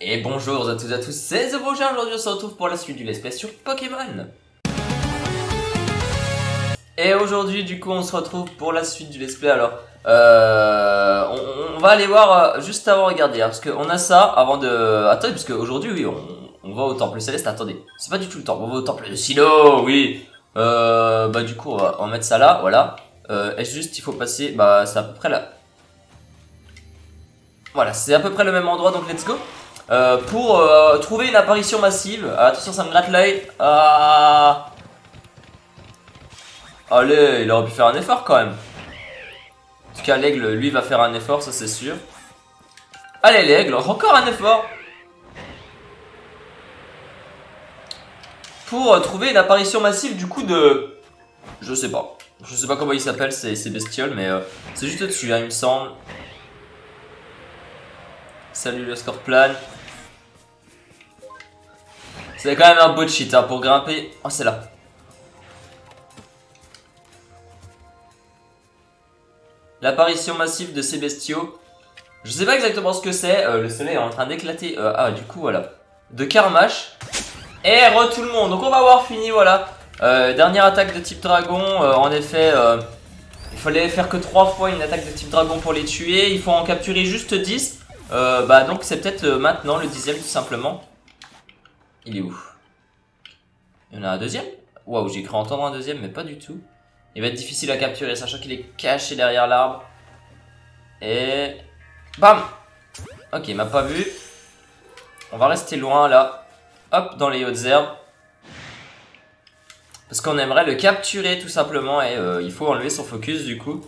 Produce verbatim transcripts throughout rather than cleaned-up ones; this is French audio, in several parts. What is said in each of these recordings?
Et bonjour à tous et à tous, c'est The Prochain. Aujourd'hui on se retrouve pour la suite du let's play sur Pokémon. Et aujourd'hui du coup on se retrouve pour la suite du let's play. Alors euh, on, on va aller voir euh, juste avant, regarder hein, parce qu'on a ça avant de... Attendez, parce qu'aujourd'hui oui on, on va au temple céleste. Attendez, c'est pas du tout le temple, on va au temple de Silo, oui. euh, Bah du coup on va, on va mettre ça là, voilà. euh, Et juste il faut passer, bah c'est à peu près là. Voilà, c'est à peu près le même endroit, donc let's go. Euh, pour euh, trouver une apparition massive. Ah, attention, ça me gratte l'œil. Ah. Allez, il aurait pu faire un effort quand même. En tout cas, l'aigle, lui, va faire un effort, ça c'est sûr. Allez, l'aigle, encore un effort. Pour euh, trouver une apparition massive du coup de... Je sais pas. Je sais pas comment il s'appelle, ces, ces bestioles, mais euh, c'est juste au-dessus, hein, il me semble. Salut le Scorpion. C'est quand même un beau cheat hein, pour grimper. Oh, c'est là. L'apparition massive de ces bestiaux. Je sais pas exactement ce que c'est. Euh, le soleil est en train d'éclater. Euh, ah, du coup, voilà. De Carmash. Et re tout le monde. Donc, on va avoir fini, voilà. Euh, dernière attaque de type dragon. Euh, en effet, euh, il fallait faire que trois fois une attaque de type dragon pour les tuer. Il faut en capturer juste dix. Euh, bah, donc, c'est peut-être euh, maintenant le dixième, tout simplement. Il est où? Il y en a un deuxième? Waouh, j'ai cru entendre un deuxième, mais pas du tout. Il va être difficile à capturer, sachant qu'il est caché derrière l'arbre. Et... Bam! Ok, il m'a pas vu. On va rester loin, là. Hop, dans les hautes herbes. Parce qu'on aimerait le capturer, tout simplement. Et euh, il faut enlever son focus, du coup.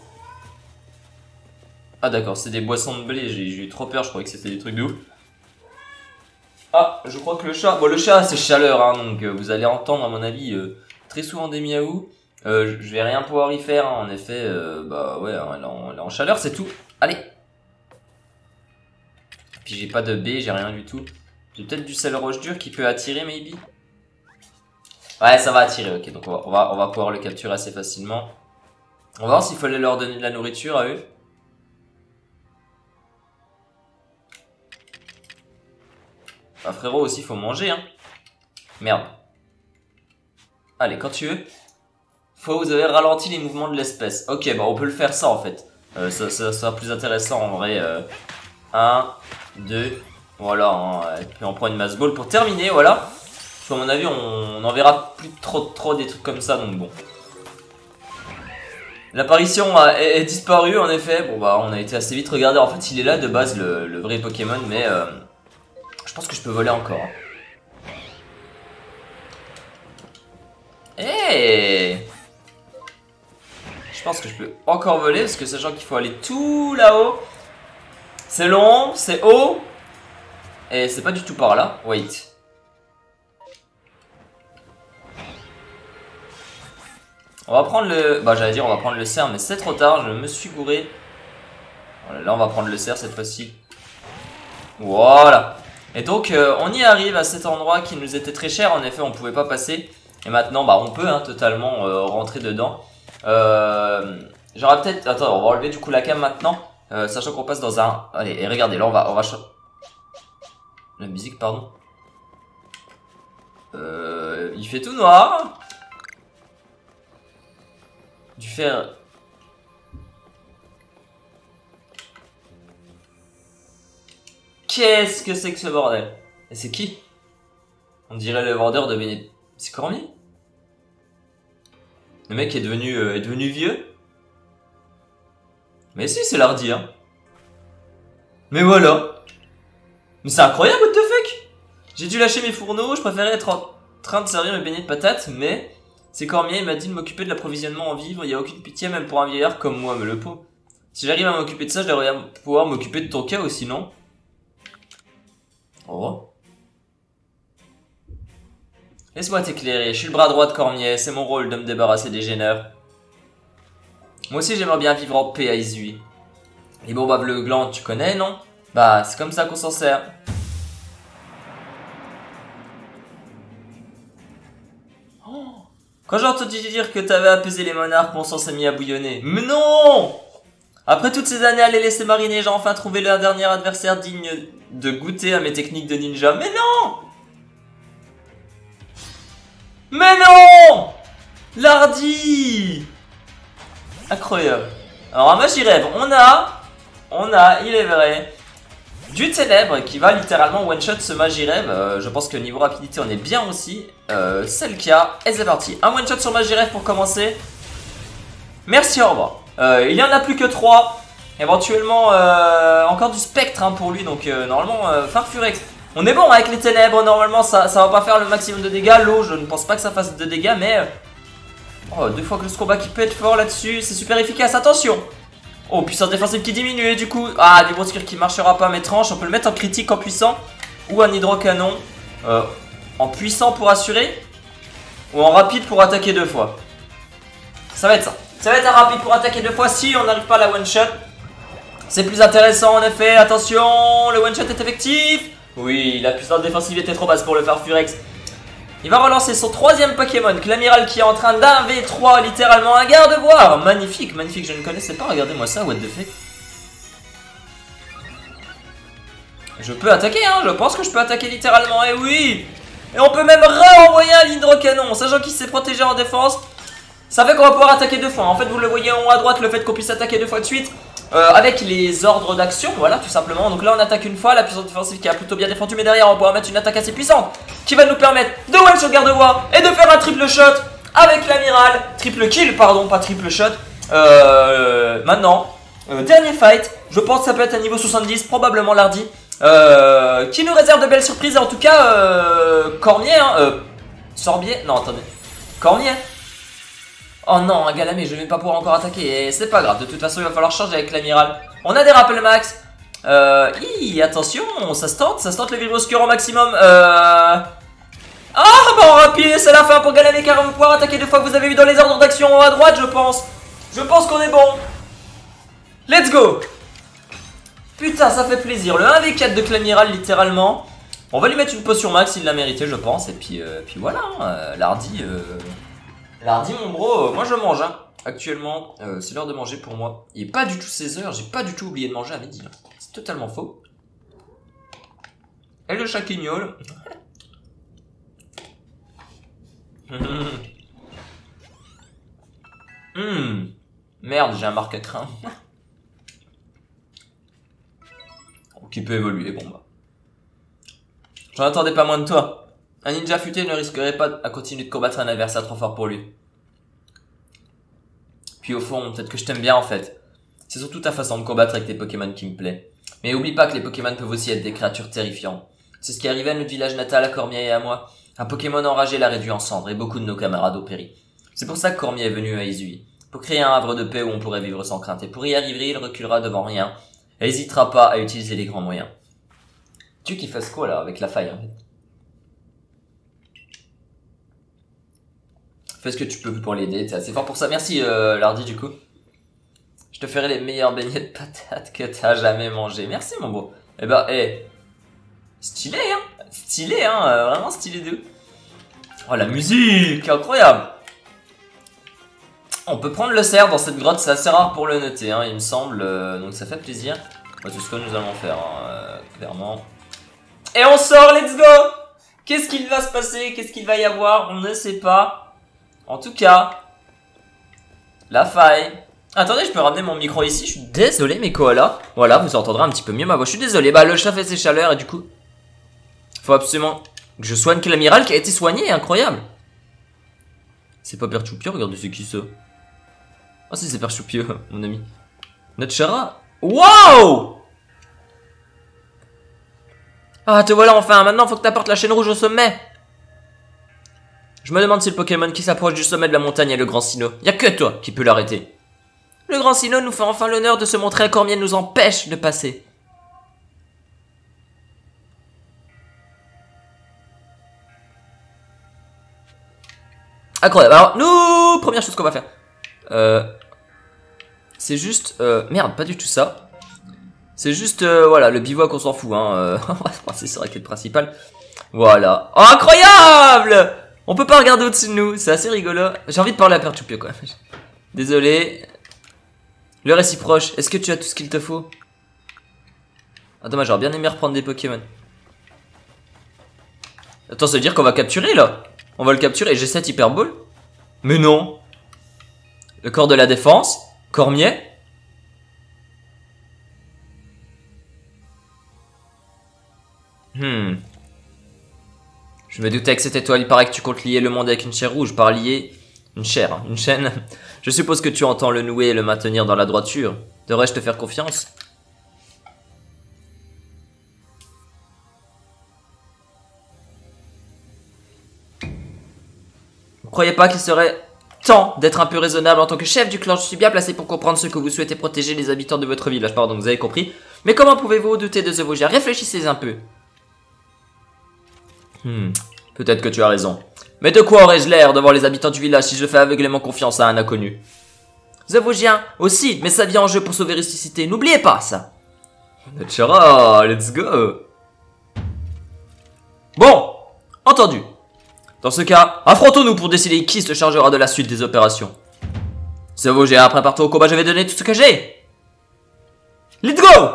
Ah d'accord, c'est des boissons de blé. J'ai eu trop peur, je croyais que c'était des trucs de ouf. Ah, je crois que le chat... Bon, le chat, c'est chaleur, hein, donc euh, vous allez entendre, à mon avis, euh, très souvent des miaou. Euh, je vais rien pouvoir y faire, hein, en effet. Euh, bah ouais, hein, elle, est en, elle est en chaleur, c'est tout. Allez. Puis j'ai pas de B, j'ai rien du tout. J'ai peut-être du sel roche dur qui peut attirer, maybe. Ouais, ça va attirer, ok. Donc on va, on va, on va pouvoir le capturer assez facilement. On va voir s'il fallait leur donner de la nourriture à eux. Bah frérot aussi faut manger hein. Merde. Allez quand tu veux. Faut vous avez ralenti les mouvements de l'espèce. Ok bah on peut le faire ça en fait. euh, ça, ça, ça sera plus intéressant en vrai. euh, un, deux. Voilà hein. Et puis on prend une masse ball pour terminer voilà. Parce qu'à mon avis on, on en verra plus trop trop des trucs comme ça donc bon. L'apparition est, est disparue en effet. Bon bah on a été assez vite. Regardez en fait il est là de base le, le vrai Pokémon mais... Euh, je pense que je peux voler encore. Eh, je pense que je peux encore voler parce que sachant qu'il faut aller tout là-haut. C'est long, c'est haut. Et c'est pas du tout par là. Wait. On va prendre le... Bah j'allais dire on va prendre le cerf mais c'est trop tard, je me suis gouré. Voilà, là on va prendre le cerf cette fois-ci. Voilà. Et donc euh, on y arrive à cet endroit qui nous était très cher. En effet on pouvait pas passer. Et maintenant bah on peut hein, totalement euh, rentrer dedans. euh, J'aurais peut-être... Attends on va enlever du coup la cam maintenant. euh, Sachant qu'on passe dans un... Allez et regardez là on va... On va... La musique pardon. euh, Il fait tout noir. Du fer... Qu'est-ce que c'est que ce bordel? Et c'est qui? On dirait le vendeur de beignets. C'est Cormier? Le mec est devenu, euh, est devenu vieux? Mais si, c'est l'hardi, hein. Mais voilà. Mais c'est incroyable, what the fuck? J'ai dû lâcher mes fourneaux, je préférais être en train de servir mes beignets de patates, mais... C'est Cormier, il m'a dit de m'occuper de l'approvisionnement en vivres, il n'y a aucune pitié même pour un vieillard comme moi, mais le pot. Si j'arrive à m'occuper de ça, je devrais pouvoir m'occuper de ton cas aussi, non? Au revoir. Laisse-moi t'éclairer, je suis le bras droit de Cormier, c'est mon rôle de me débarrasser des gêneurs. Moi aussi j'aimerais bien vivre en paix à Izui. Les bombes à bleu gland, tu connais, non? Bah, c'est comme ça qu'on s'en sert. Oh. Quand j'ai entendu dire que t'avais apaisé les monarques, mon sang s'est mis à bouillonner. Mais non! Après toutes ces années à les laisser mariner, j'ai enfin trouvé leur dernier adversaire digne de goûter à mes techniques de ninja. Mais non! Mais non! Lardy! Incroyable. Alors, moi j'y rêve. On a, on a, il est vrai, du ténèbre qui va littéralement one-shot ce Magirêve. Euh, je pense que niveau rapidité, on est bien aussi. Euh, c'est le cas. Et c'est parti. Un one-shot sur Magirêve pour commencer. Merci, au revoir. Euh, il y en a plus que trois. Éventuellement, euh, encore du spectre hein, pour lui. Donc, euh, normalement, euh, Farfurex. On est bon avec les ténèbres. Normalement, ça, ça va pas faire le maximum de dégâts. L'eau, je ne pense pas que ça fasse de dégâts. Mais. Euh, oh, deux fois que ce combat qui peut être fort là-dessus. C'est super efficace. Attention! Oh, puissance défensive qui diminue et du coup, ah, des brosquires qui marchera pas, mais tranche. On peut le mettre en critique, en puissant, ou en hydrocanon. Euh, en puissant pour assurer, ou en rapide pour attaquer deux fois. Ça va être ça. Ça va être un rapide pour attaquer deux fois si on n'arrive pas à la one shot. C'est plus intéressant en effet. Attention, le one shot est effectif. Oui, la puissance défensive était trop basse pour le Farfurex. Il va relancer son troisième Pokémon, Clamiral qui est en train d'un V trois, littéralement un garde-voir. Magnifique, magnifique, je ne connaissais pas, regardez-moi ça, what the fuck. Je peux attaquer, hein, je pense que je peux attaquer littéralement, et oui. Et on peut même renvoyer un hydrocanon, sachant qu'il s'est protégé en défense. Ça fait qu'on va pouvoir attaquer deux fois, en fait vous le voyez en haut à droite, le fait qu'on puisse attaquer deux fois de suite. Euh, avec les ordres d'action, voilà tout simplement. Donc là on attaque une fois, la puissance défensive qui a plutôt bien défendu, mais derrière on va pouvoir mettre une attaque assez puissante qui va nous permettre de one shot garde-voie et de faire un triple shot avec l'amiral. Triple kill, pardon, pas triple shot. Euh, maintenant, euh, dernier fight, je pense que ça peut être à niveau soixante-dix, probablement Lardy. Euh, qui nous réserve de belles surprises, en tout cas euh, Cormier, hein, euh, Sorbier, non attendez, Cormier. Oh non, un Galamé, je vais même pas pouvoir encore attaquer. Et c'est pas grave, de toute façon, il va falloir changer avec l'amiral. On a des rappels max. Euh, hi, attention, ça se tente, ça se tente le Vibroskure au maximum. Euh... Ah, bon, rapide, c'est la fin pour Galamé car on va pouvoir attaquer deux fois que vous avez vu dans les ordres d'action à droite, je pense. Je pense qu'on est bon. Let's go. Putain, ça fait plaisir. Le un v quatre de Clamiral, littéralement. On va lui mettre une potion max, il l'a mérité, je pense. Et puis, euh, puis voilà, hein, Lardy. Euh... Lardy mon bro, euh, moi je mange hein. Actuellement, euh, c'est l'heure de manger pour moi. Il est pas du tout seize heures, j'ai pas du tout oublié de manger à midi. Hein. C'est totalement faux. Et le chaquignol. Hum. Merde, j'ai un marque à crin. Qui peut évoluer, bon bah. J'en attendais pas moins de toi. Un ninja futé ne risquerait pas à continuer de combattre un adversaire trop fort pour lui. Puis au fond, peut-être que je t'aime bien en fait. C'est surtout ta façon de combattre avec tes Pokémon qui me plaît. Mais oublie pas que les Pokémon peuvent aussi être des créatures terrifiantes. C'est ce qui arrivait à notre village natal, à Cormier et à moi. Un Pokémon enragé l'a réduit en cendres et beaucoup de nos camarades ont péri. C'est pour ça que Cormier est venu à Izui. Pour créer un havre de paix où on pourrait vivre sans crainte. Et pour y arriver, il reculera devant rien. Et n'hésitera pas à utiliser les grands moyens. Tu qui fasses quoi là, avec la faille en fait? Fais ce que tu peux pour l'aider, t'es assez fort pour ça. Merci euh, Lardy du coup. Je te ferai les meilleurs beignets de patates que t'as jamais mangé. Merci mon beau. Eh ben, eh. Hey. Stylé hein. Stylé hein, euh, vraiment stylé de. Oh la musique, incroyable. On peut prendre le cerf dans cette grotte, c'est assez rare pour le noter hein, il me semble. Euh, donc ça fait plaisir. Ouais, c'est ce que nous allons faire, hein, euh, clairement. Et on sort, let's go. Qu'est-ce qu'il va se passer? Qu'est-ce qu'il va y avoir? On ne sait pas. En tout cas, la faille. Attendez, je peux ramener mon micro ici. Je suis désolé, mes koalas. Voilà, vous entendrez un petit peu mieux ma voix. Je suis désolé. Bah, le chat fait ses chaleurs et du coup, faut absolument que je soigne l'amiral qui a été soigné. Incroyable. C'est pas Perchoupio, regardez, c'est qui ça? Ah, si, c'est Perchoupio, mon ami. Notre Chara. Wow! Ah, te voilà enfin. Maintenant, faut que t'apportes la chaîne rouge au sommet. Je me demande si le Pokémon qui s'approche du sommet de la montagne est le Grand Sinnoh. Y'a que toi qui peux l'arrêter. Le Grand Sinnoh nous fait enfin l'honneur de se montrer à Cormier et nous empêche de passer. Incroyable. Alors, nous, première chose qu'on va faire. Euh, c'est juste... Euh, merde, pas du tout ça. C'est juste, euh, voilà, le bivouac, on s'en fout. Hein, euh, on va se passer sur la quête principale. Voilà. Oh, incroyable! On peut pas regarder au-dessus de nous, c'est assez rigolo. J'ai envie de parler à Perchoupio quoi. Désolé. Le réciproche, est-ce que tu as tout ce qu'il te faut? Ah dommage, j'aurais bien aimé reprendre des Pokémon. Attends, ça veut dire qu'on va capturer là? On va le capturer, G sept Hyper Ball? Mais non. Le corps de la défense, Cormier. Hmm. Je me doutais que c'était toi, il paraît que tu comptes lier le monde avec une chair rouge. Par lier, une chair, hein, une chaîne. Je suppose que tu entends le nouer et le maintenir dans la droiture. Devrais-je te faire confiance? Vous croyez pas qu'il serait temps d'être un peu raisonnable en tant que chef du clan? Je suis bien placé pour comprendre ce que vous souhaitez protéger les habitants de votre village. Pardon, vous avez compris. Mais comment pouvez-vous douter de ce Vosgien? Réfléchissez un peu. Hmm, peut-être que tu as raison. Mais de quoi aurais-je l'air devant les habitants du village si je fais aveuglément confiance à un inconnu? The Vosgien aussi, mais ça vient en jeu pour sauver ressuscité. N'oubliez pas ça. Natchara, let's go. Bon, entendu. Dans ce cas, affrontons-nous pour décider qui se chargera de la suite des opérations. The Vosgien, prépare-toi au combat, je vais donner tout ce que j'ai. Let's go.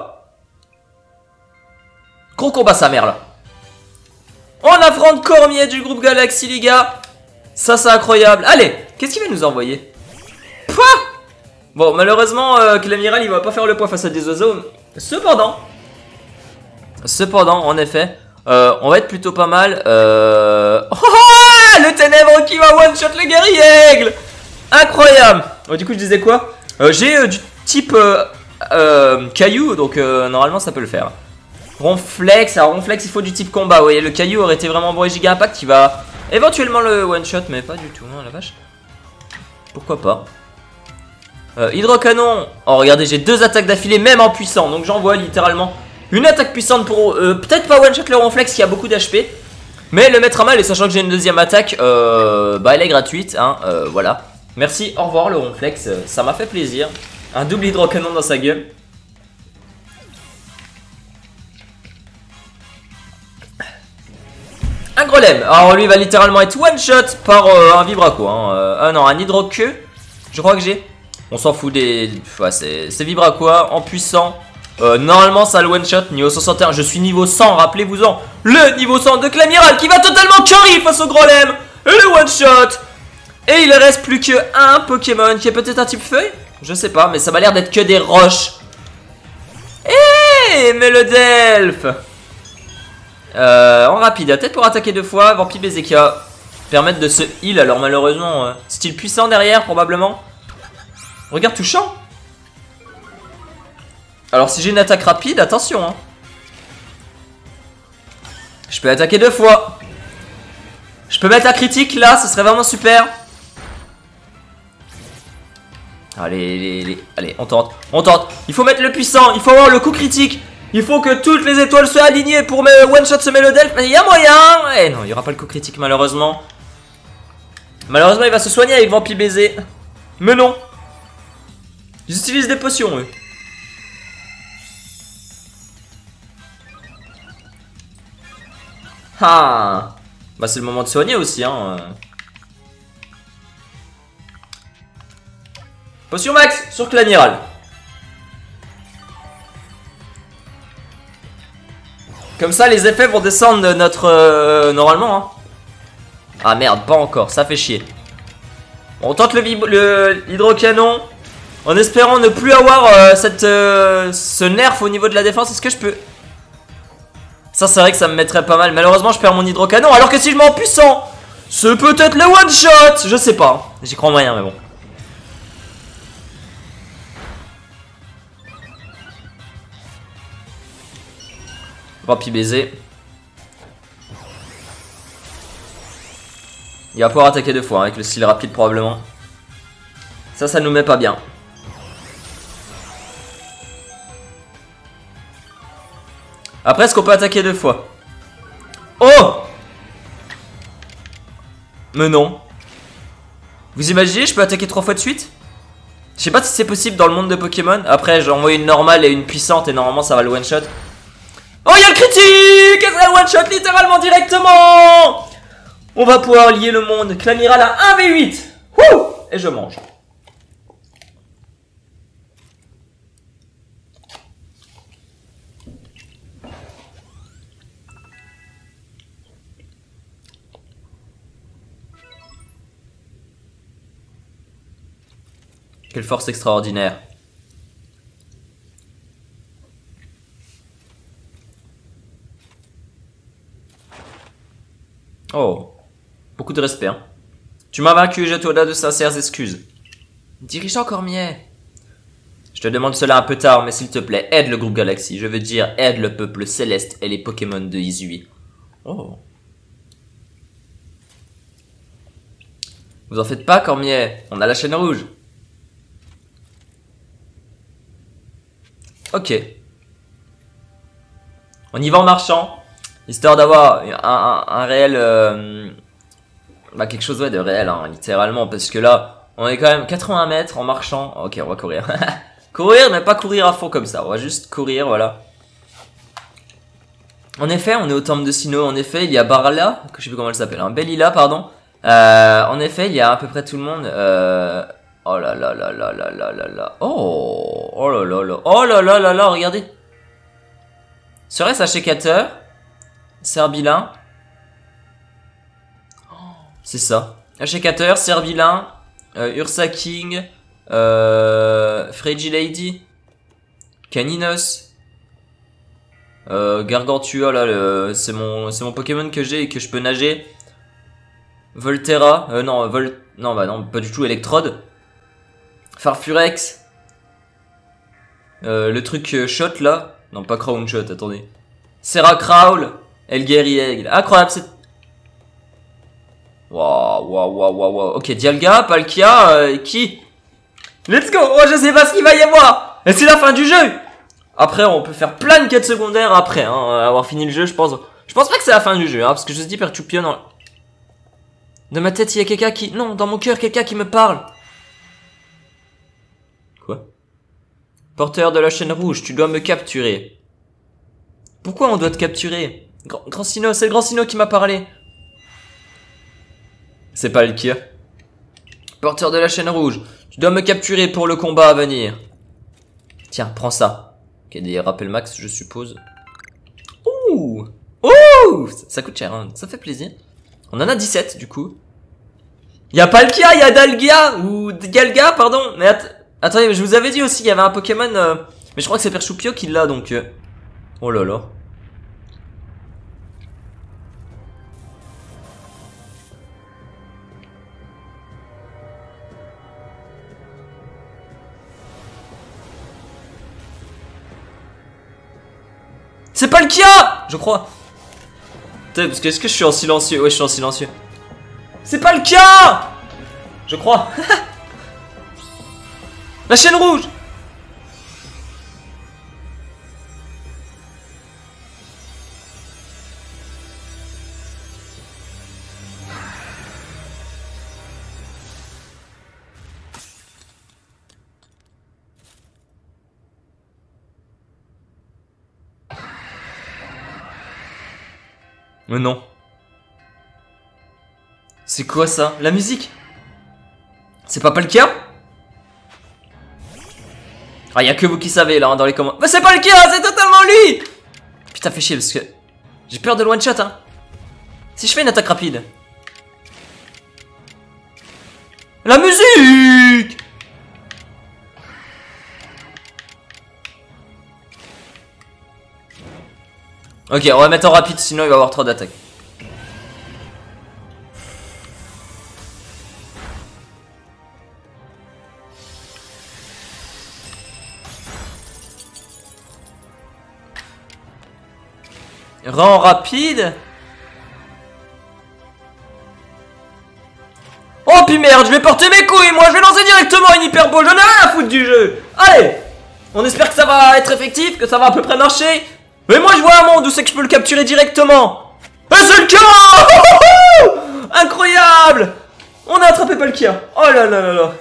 Gros combat sa mère là. On affronte Cormier du groupe Galaxy, les gars. Ça, c'est incroyable. Allez, qu'est-ce qu'il va nous envoyer? Pouah. Bon, malheureusement, euh, que l'amiral, il va pas faire le poids face à des oiseaux. Cependant, cependant, en effet, euh, on va être plutôt pas mal. Euh... Oh, le ténèbre qui va one-shot le guerrier aigle. Incroyable. Oh, du coup, je disais quoi? euh, J'ai euh, du type euh, euh, caillou, donc euh, normalement, ça peut le faire. Ronflex, alors Ronflex il faut du type combat, vous voyez le caillou aurait été vraiment bon et Giga Impact qui va éventuellement le one shot mais pas du tout, hein, la vache. Pourquoi pas. euh, Hydrocanon, oh regardez j'ai deux attaques d'affilée même en puissant, donc j'envoie littéralement une attaque puissante pour euh, peut-être pas one shot le Ronflex qui a beaucoup d'H P, mais le mettre à mal et sachant que j'ai une deuxième attaque, euh, bah elle est gratuite, hein, euh, voilà. Merci, au revoir le Ronflex, euh, ça m'a fait plaisir. Un double hydrocanon dans sa gueule. Un Grelem, alors lui il va littéralement être one shot par euh, un Vibraco, hein. euh, ah non, un Hydroqueux, je crois que j'ai. On s'en fout des... Ouais, c'est Vibraco en puissant. euh, Normalement ça le one shot, niveau soixante et un, je suis niveau cent, rappelez-vous-en. Le niveau cent de Clamiral qui va totalement carry face au Grelem. Et le one shot. Et il reste plus que un Pokémon qui est peut-être un type feuille. Je sais pas, mais ça m'a l'air d'être que des roches. Eh, mais le Delph. Euh, en rapide, peut-être pour attaquer deux fois, Vampire Baiser qui va permettre de se heal. Alors malheureusement, euh, style puissant derrière probablement. Regarde touchant. Alors si j'ai une attaque rapide, attention hein. Je peux attaquer deux fois. Je peux mettre un critique là, ce serait vraiment super. Allez, les, les, allez, on tente, on tente. Il faut mettre le puissant, il faut avoir le coup critique. Il faut que toutes les étoiles soient alignées pour me one shot ce Mélodelph. Il y a moyen. Eh non, il n'y aura pas le coup critique malheureusement. Malheureusement, il va se soigner avec Vampire Baiser. Mais non. Ils utilisent des potions, eux. Ah. Bah, c'est le moment de soigner aussi, hein. Potion max sur Clamiral. Comme ça, les effets vont descendre de notre... Euh, normalement, hein. Ah merde, pas encore, ça fait chier. Bon, on tente le, le hydrocanon. En espérant ne plus avoir euh, cette, euh, ce nerf au niveau de la défense. Est-ce que je peux... Ça, c'est vrai que ça me mettrait pas mal. Malheureusement, je perds mon hydrocanon. Alors que si je mets en puissant, c'est peut-être le one shot. Je sais pas. J'y crois moyen, mais bon. Vampire Baiser. Il va pouvoir attaquer deux fois hein, avec le style rapide probablement. Ça, ça nous met pas bien. Après, est-ce qu'on peut attaquer deux fois? Oh! Mais non. Vous imaginez, je peux attaquer trois fois de suite? Je sais pas si c'est possible dans le monde de Pokémon. Après, j'ai envoyé une normale et une puissante et normalement ça va le one shot. Oh, il y a le critique! Et ça le one shot littéralement directement! On va pouvoir lier le monde. Clamiral à un v huit. Wouh! Et je mange. Quelle force extraordinaire. Oh. Beaucoup de respect, hein. Tu m'as vaincu, je te donne de sincères excuses. Dirigeant Cormier. Je te demande cela un peu tard, mais s'il te plaît, aide le groupe Galaxy. Je veux dire, aide le peuple céleste et les Pokémon de Izui. Oh. Vous en faites pas, Cormier. On a la chaîne rouge. Ok. On y va en marchant, histoire d'avoir un, un, un réel... Euh, bah quelque chose ouais, de réel, hein, littéralement, parce que là, on est quand même quatre-vingts mètres en marchant. Ok, on va courir. Courir, mais pas courir à fond comme ça, on va juste courir, voilà. En effet, on est au temple de Sinnoh, en effet, il y a Barla, que je sais plus comment elle s'appelle, hein, Bellila, pardon. Euh, en effet, il y a à peu près tout le monde. Euh... Oh là là là là là là là là. Oh, oh là là là. Oh là là là là, regardez. Serait-ce un sécateur? Serbilin. C'est ça. Sécateur, Serbilin, euh, Ursa King, euh, Fragilady, Caninos, euh, Gargantua, là, c'est mon, c'est mon Pokémon que j'ai et que je peux nager. Volterra, euh, non, Vol, non, bah non, pas du tout, Electrode. Farfurex. Euh, le truc euh, Shot, là. Non, pas Crown Shot, attendez. Serracrawl, Elguerieg. Incroyable, c'est... Waouh, waouh, waouh, waouh, waouh. Ok, Dialga, Palkia, euh, qui? Let's go! Oh, je sais pas ce qu'il va y avoir! Et c'est la fin du jeu! Après, on peut faire plein de quêtes secondaires après, hein, avoir fini le jeu, je pense. Je pense pas que c'est la fin du jeu, hein, parce que je te dis, Pertupion, dans... Dans ma tête, il y a quelqu'un qui... Non, dans mon cœur, quelqu'un qui me parle. Quoi? Porteur de la chaîne rouge, tu dois me capturer. Pourquoi on doit te capturer? Grand, Grand Sinnoh, c'est le Grand Sinnoh qui m'a parlé. C'est pas le kia. Porteur de la chaîne rouge, tu dois me capturer pour le combat à venir. Tiens, prends ça. Ok, des rappels max, je suppose. Ouh! Ouh! Ça, ça coûte cher, hein. Ça fait plaisir. On en a dix-sept, du coup. Y'a pas le kia, y'a Dalgia, ou Galga, pardon. Mais att attendez, je vous avais dit aussi, il y avait un Pokémon, euh... mais je crois que c'est Perchoupio qui l'a, donc... Euh... Oh là là. C'est pas le kia, je crois. Putain, parce que est-ce que je suis en silencieux? Ouais, je suis en silencieux. C'est pas le cas! Je crois. La chaîne rouge! Mais non. C'est quoi ça? La musique? C'est pas pas le cas? Ah, y'a que vous qui savez là, hein, dans les commentaires. Mais c'est pas le cas, c'est totalement lui! Putain, fait chier parce que j'ai peur de le one shot, hein. Si je fais une attaque rapide. La musique! Ok, on va mettre en rapide, sinon il va avoir trop d'attaques. Rend rapide. Oh puis merde, je vais porter mes couilles, moi je vais lancer directement une hyper beau, j'en ai rien à foutre du jeu. Allez, on espère que ça va être effectif, que ça va à peu près marcher. Mais moi je vois un monde où c'est que je peux le capturer directement. Et c'est le cas. Incroyable. On a attrapé Palkia. Oh là là là là.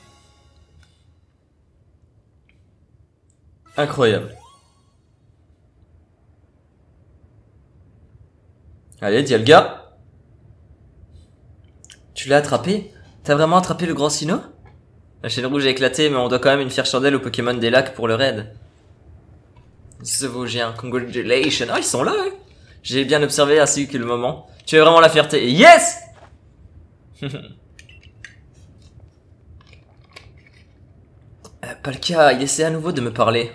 Incroyable. Allez, Dialga. Tu l'as attrapé? T'as vraiment attrapé le Grand Sinnoh? La chaîne rouge a éclaté, mais on doit quand même une fière chandelle aux Pokémon des lacs pour le raid. The Vosgiens, congratulations. Ah, ils sont là, hein. J'ai bien observé ainsi que le moment. Tu as vraiment la fierté. Yes! Euh, Palkia, il essaie à nouveau de me parler.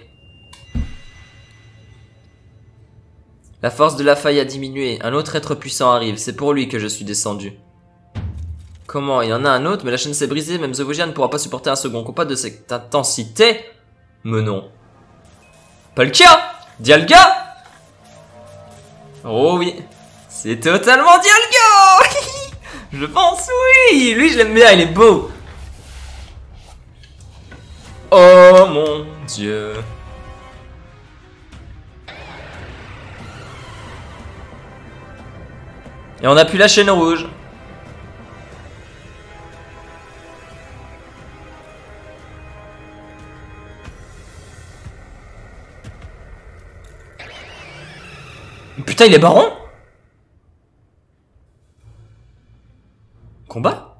La force de la faille a diminué. Un autre être puissant arrive. C'est pour lui que je suis descendu. Comment? Il y en a un autre, mais la chaîne s'est brisée. Même Zevougia ne pourra pas supporter un second combat de cette intensité. Mais non. Palkia! Dialga! Oh oui. C'est totalement Dialga! Je pense oui. Lui, je l'aime bien. Il est beau. Oh mon Dieu. Et on a plus la chaîne rouge. Putain, il est baron? Combat?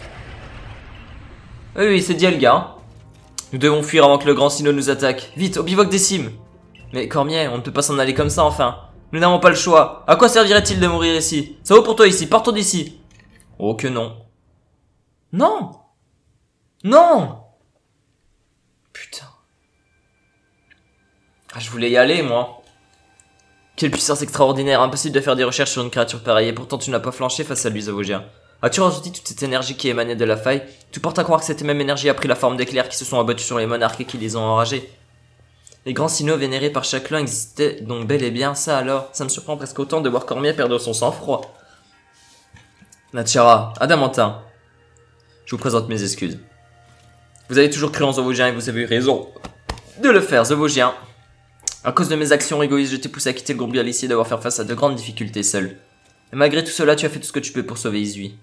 Oui, oui, c'est Dialga. Hein. Nous devons fuir avant que le grand Sinnoh nous attaque. Vite, au bivouac des cimes. Mais Cormier, on ne peut pas s'en aller comme ça, enfin. Nous n'avons pas le choix. À quoi servirait-il de mourir ici? Ça vaut pour toi ici, partons d'ici. Oh que non. Non. Non. Putain. Ah, je voulais y aller, moi. Quelle puissance extraordinaire, impossible de faire des recherches sur une créature pareille, et pourtant tu n'as pas flanché face à lui, Zevougia. As-tu ressenti toute cette énergie qui émanait de la faille? Tout porte à croire que cette même énergie a pris la forme d'éclairs qui se sont abattus sur les monarques et qui les ont enragés. Les grands Sinnoh vénérés par chaque clan existaient donc bel et bien, ça alors. Ça me surprend presque autant de voir Cormier perdre son sang-froid. Natchara, Adamantin, je vous présente mes excuses. Vous avez toujours cru en Zevougia et vous avez eu raison de le faire, Zevougia. À cause de mes actions égoïstes, je t'ai poussé à quitter le groupe Galicie et devoir faire face à de grandes difficultés seul. Et malgré tout cela, tu as fait tout ce que tu peux pour sauver Izui.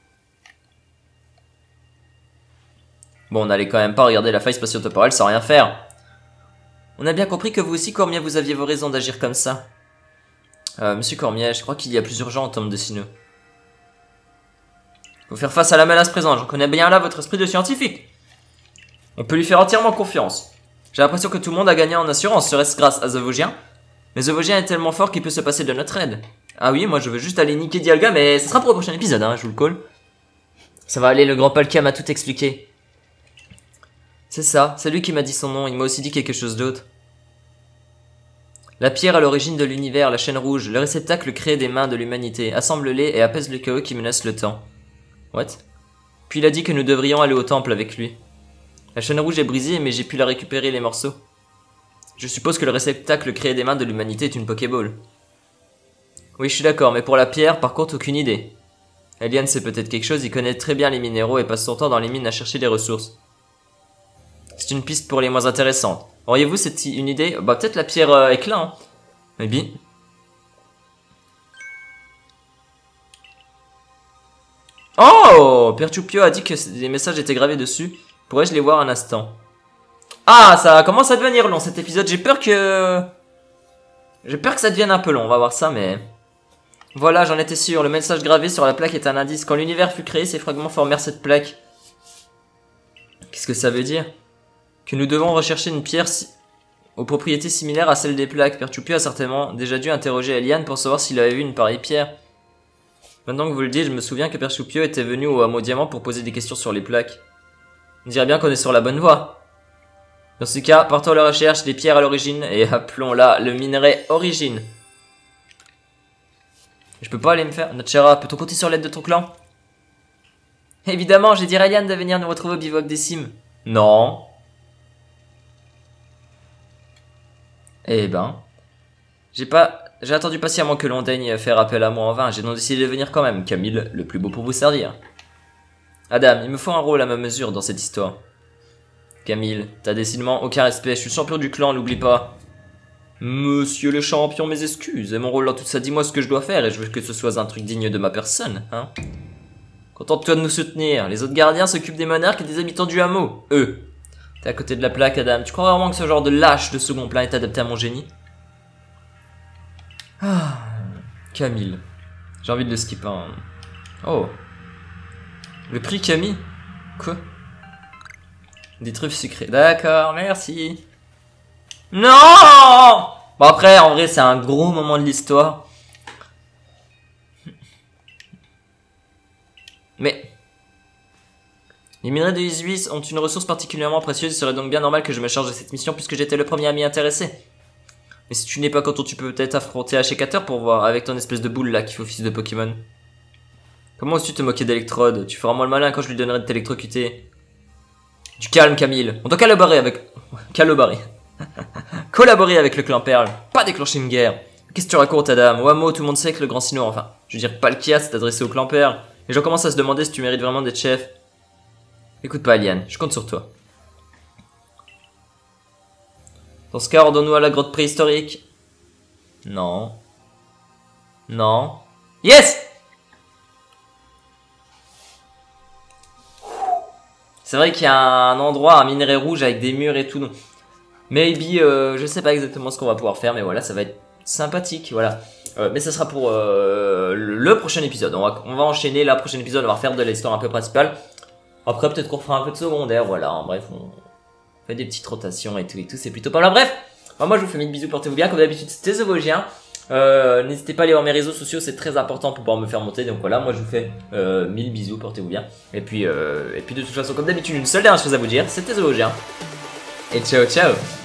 Bon, on n'allait quand même pas regarder la faille spatio-temporelle sans rien faire. On a bien compris que vous aussi, Cormier, vous aviez vos raisons d'agir comme ça. Euh, Monsieur Cormier, je crois qu'il y a plus urgent en termes de Sinnoh. Faut faire face à la menace présente, j'en connais bien là votre esprit de scientifique. On peut lui faire entièrement confiance. J'ai l'impression que tout le monde a gagné en assurance, serait-ce grâce à Zevougia? Mais Zevougia est tellement fort qu'il peut se passer de notre aide. Ah oui, moi je veux juste aller niquer Dialga, mais ce sera pour le prochain épisode, hein, je vous le call. Ça va aller, le grand Palkia m'a tout expliqué. C'est ça, c'est lui qui m'a dit son nom, il m'a aussi dit quelque chose d'autre. La pierre à l'origine de l'univers, la chaîne rouge, le réceptacle créé des mains de l'humanité, assemble-les et apaise le chaos qui menace le temps. What? Puis il a dit que nous devrions aller au temple avec lui. La chaîne rouge est brisée, mais j'ai pu la récupérer les morceaux. Je suppose que le réceptacle créé des mains de l'humanité est une Pokéball. Oui, je suis d'accord, mais pour la pierre, par contre, aucune idée. Elian sait peut-être quelque chose, il connaît très bien les minéraux et passe son temps dans les mines à chercher des ressources. C'est une piste pour les moins intéressantes. Auriez-vous cette une idée? Bah peut-être la pierre euh, éclat, hein. Maybe. Oh, Perchupio a dit que des messages étaient gravés dessus. Pourrais-je les voir un instant? Ah, ça commence à devenir long cet épisode. J'ai peur que... J'ai peur que ça devienne un peu long. On va voir ça, mais... Voilà, j'en étais sûr. Le message gravé sur la plaque est un indice. Quand l'univers fut créé, ces fragments formèrent cette plaque. Qu'est-ce que ça veut dire? Que nous devons rechercher une pierre si... aux propriétés similaires à celles des plaques. Perchupio a certainement déjà dû interroger Elian pour savoir s'il avait vu une pareille pierre. Maintenant que vous le dites, je me souviens que Perchupio était venu au hameau Diamant pour poser des questions sur les plaques. On dirait bien qu'on est sur la bonne voie. Dans ce cas, partons à la recherche des pierres à l'origine et appelons-la le minerai origine. Je peux pas aller me faire... Natchara, peut-on compter sur l'aide de ton clan? Évidemment, j'ai dit à Ryan de venir nous retrouver au bivouac des cimes. Non. Eh ben... J'ai pas... J'ai attendu patiemment que l'on daigne faire appel à moi en vain. J'ai donc décidé de venir quand même. Camille, le plus beau pour vous servir. Adam, il me faut un rôle à ma mesure dans cette histoire. Camille, t'as décidément aucun respect. Je suis le champion du clan, n'oublie pas. Monsieur le champion, mes excuses. Et mon rôle dans tout ça, dis-moi ce que je dois faire et je veux que ce soit un truc digne de ma personne, hein. Contente-toi de nous soutenir. Les autres gardiens s'occupent des monarques et des habitants du hameau. Eux. T'es à côté de la plaque, Adam. Tu crois vraiment que ce genre de lâche de second plan est adapté à mon génie? Ah, Camille. J'ai envie de le skipper. Hein. Oh. Le prix Camille? Quoi? Des truffes sucrées. D'accord, merci. Non! Bon après, en vrai, c'est un gros moment de l'histoire. Mais... Les minerais de Isuis ont une ressource particulièrement précieuse, il serait donc bien normal que je me charge de cette mission puisque j'étais le premier à m'y intéresser. Mais si tu n'es pas content, tu peux peut-être affronter Ashekator pour voir avec ton espèce de boule là qui fait office de Pokémon. Comment oses-tu te moquer d'Electrode? Tu feras moins le malin quand je lui donnerai de t'électrocuter. Du calme, Camille. On doit collaborer avec... collaborer. collaborer avec le clan Perle. Pas déclencher une guerre. Qu'est-ce que tu racontes, Adam? Wamo, tout le monde sait que le grand Sinnoh, enfin... Je veux dire, Palkia s'est adressé au clan Perle. Les gens commencent à se demander si tu mérites vraiment d'être chef. Écoute pas, Aliane. Je compte sur toi. Dans ce cas, ordonne-nous à la grotte préhistorique. Non. Non. Yes! C'est vrai qu'il y a un endroit, un minerai rouge avec des murs et tout. Donc maybe, euh, je sais pas exactement ce qu'on va pouvoir faire, mais voilà, ça va être sympathique, voilà. Euh, mais ça sera pour euh, le prochain épisode. On va, on va enchaîner, là, prochain épisode, on va refaire de l'histoire un peu principale. Après, peut-être qu'on fera un peu de secondaire, voilà. En bref, on fait des petites rotations et tout et tout, c'est plutôt pas mal. Bref, bah, moi je vous fais mille bisous, portez-vous bien. Comme d'habitude, c'était The Vosgien. Euh, N'hésitez pas à aller voir mes réseaux sociaux, c'est très important pour pouvoir me faire monter. Donc voilà, moi je vous fais euh, mille bisous, portez-vous bien. Et puis, euh, et puis de toute façon, comme d'habitude, une seule dernière chose à vous dire, c'était The Vosgien. Et ciao ciao.